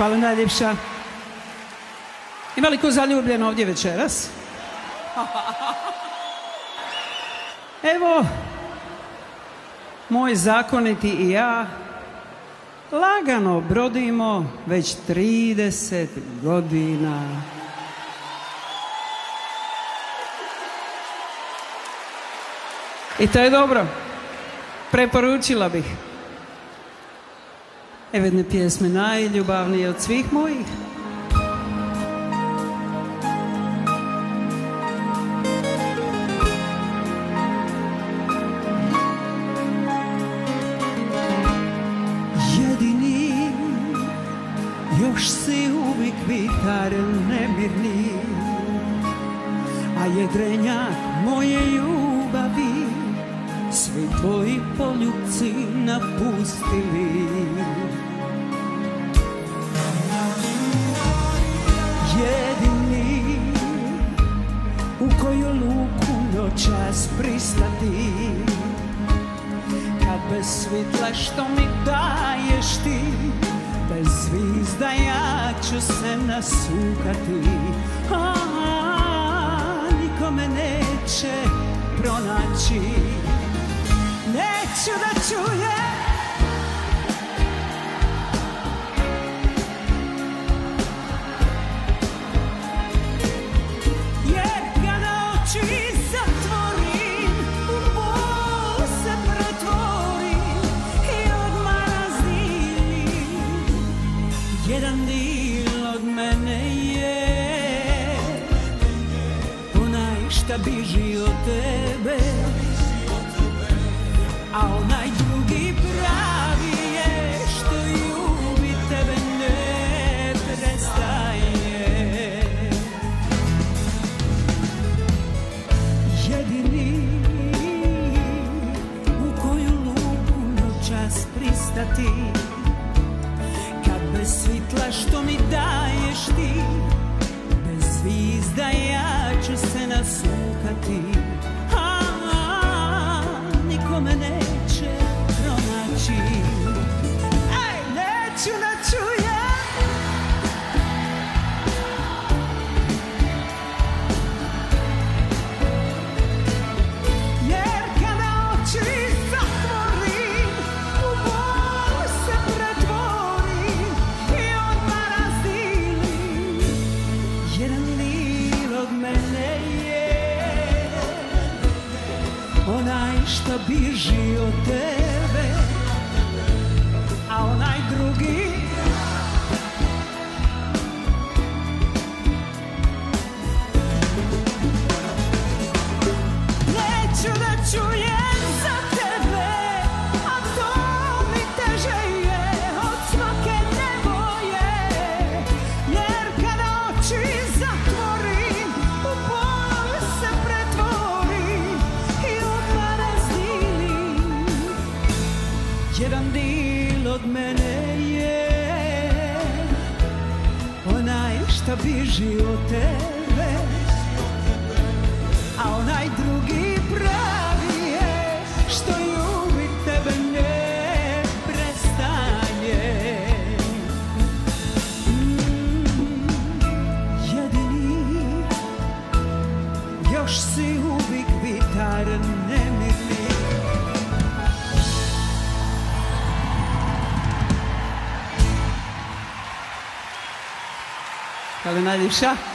Hvala najljepša. Ima li ko zaljubljen ovdje večeras? Evo, moj zakoniti i ja lagano brodimo već 30 godina. I to je dobro. Preporučila bih. Evo jedne pjesme najljubavnije od svih mojih. Jedini, još si uvijek vitar nemirni, a jedrenjak moje ljubavi svi tvoji poljupci napustili. Jedini u koju luku noćas pristati, kad bez svjetla što mi daješ ti, bez zvizda ja ću se nasukati. Niko me neće pronaći, neću da čuje jer kada oči zatvorim u bol se pretvorim i odmah razdijelim. Jedan dio od mene je onaj šta biži od tebe, a onaj drugi pravi je što ljubi tebe ne prestaje. Jedini u koju luku noćas pristati, kad bez svitla što mi daješ ti, bez zvizda ja ću se nasukati. Niko me neće pronaći, neću da čujem jer kada oči zatvorim u bol se pretvorim i odmah razdijelim. Jedan dio od mene je onaj što biži od tebe, a onaj drugi neću da čujem za tebe, a to mi teže je od svake nevolje, jer kada oči zatvorim u bol se pretvorim i odmah razdijelim. Jedan dio od mene je onaj šta biži od tebe, a onaj drugi pravi je što ljubi tebe ne prestaje. Jedini, još si uvijek vitar nemirni. Hvala najljepša.